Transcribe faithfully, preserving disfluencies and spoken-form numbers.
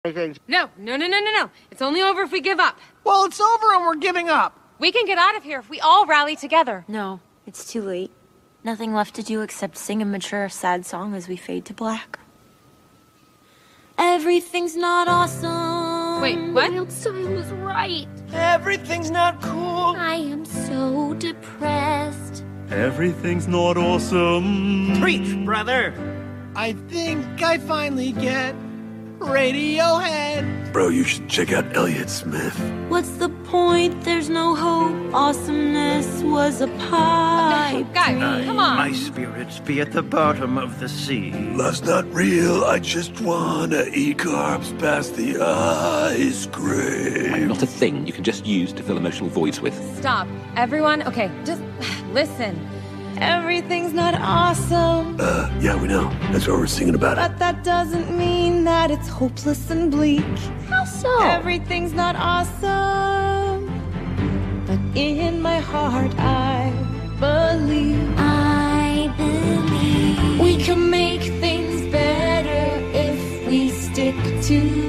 Anything. No, no, no, no, no, no. It's only over if we give up. Well, it's over and we're giving up. We can get out of here if we all rally together. No, it's too late. Nothing left to do except sing a mature, sad song as we fade to black. Everything's not awesome. Wait, what? Wildstyle was right. Everything's not cool. I am so depressed. Everything's not awesome. Preach, brother. I think I finally get Radiohead. Bro, you should check out Elliott Smith. What's the point? There's no hope. Awesomeness was a pipe. Guys, dream. come on. My spirits be at the bottom of the sea. Love's not real, I just wanna eat carbs past the ice cream. Not a thing you can just use to fill emotional voids with. Stop. Everyone, okay, just listen. Everything's not awesome. Uh, yeah, we know. That's why we're singing about it. But that doesn't mean that it's hopeless and bleak. How so? Everything's not awesome. But in my heart, I believe. I believe. We can make things better if we stick to